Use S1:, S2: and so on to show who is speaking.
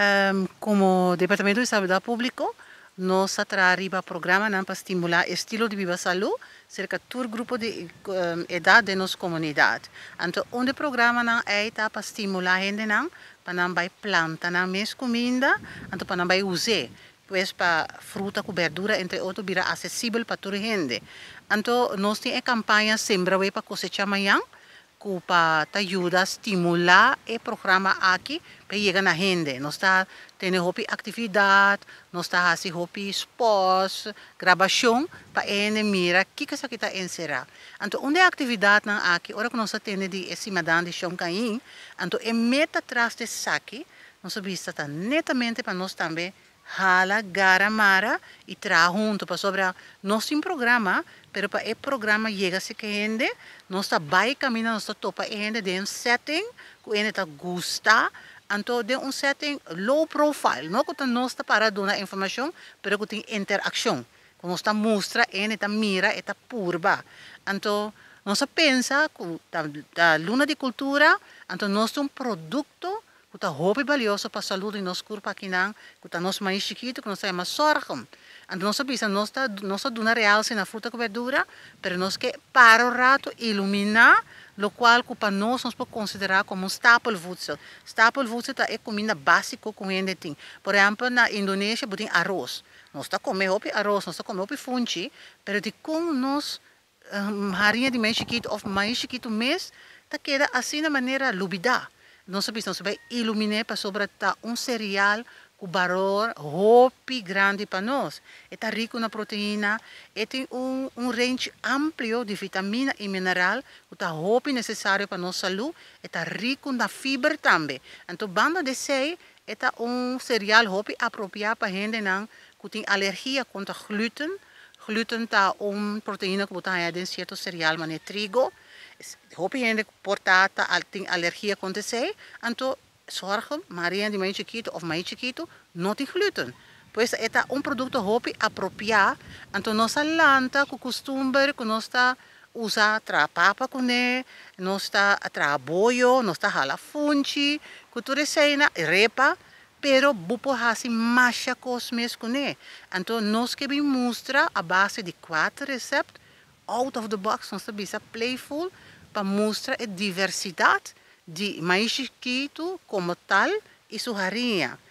S1: Como Departamento de Saúde Pública, nós trabalhamos programa para estimular o estilo de vida saúde cerca de todo grupo de idade de nossa comunidade. Então, onde programa não é para estimular a gente não, para não vai planta não mesmo comida, então para não vai usar, pois para fruta com verdura entre outros vira acessível para toda a gente. Então, nós temos campanha sembra para cosechar amanhã, que para ajuda a estimular o programa aqui para chegar na gente. Nós está tendo atividade, nós está fazendo esportes, gravação para ele mira o que você está encerrar. Então, onde a atividade aqui, ora que nós temos de cima de chão cair, então é meta atrás de saque, nós vista tá netamente para nós também hala, garamara e trabalhar junto para sobre nosso programa, pero para o programa chega se que gente, nós está vai caminhando, nós está topa gente de um setting que ele está gosta, então de um setting low profile, não que nós está para dar informação, pero que tem interação, que nós está mostra, ele está mira, está purba, então nós pensa que da luna de cultura, então nós um produto que está muito valioso para a saúde de nosso corpo aqui, que está nosso mais chiquito, que nós temos sorte. Então, nós pensa, nós está dando realce na fruta e verdura, mas nós que para o rato iluminar, o qual para nós podemos considerar como um staple voedsel. Staple voedsel é comida básica que a gente tem. Por exemplo, na Indonésia, tem arroz. Nós está comendo arroz, nós está comendo fungi, mas de como nós farinha de mais chiquito ou mais chiquito mês, está queda assim de maneira lubida. Nós vai iluminar para sobre cereal com valor hopi grande para nós. Está rico na proteína, tem range amplo de vitamina e mineral que está hopi necessário para nossa saúde, está rico na fibra também. Então, banda de sei, está cereal hopi apropriado para gente que tem alergia contra gluten. Gluten está proteína que está em certo cereal, mas é trigo. Hoop gente portata tem alergia contra sei, então zorgen, Maria de mais chiquito ou mais chiquito, não tem gluten. Pois é produto hoop apropriado, então nossa lanta, com costume, que nós está usa tra papa com ele, nós está tra boio, nós está hala funchi, que tudo sei na repa, pero bupo hasi masha cosmes com ele. Então nós que bem mostra a base de 4 receitas out of the box, nós está playful, para mostrar a diversidade de mais chiquito como tal e sua farinha.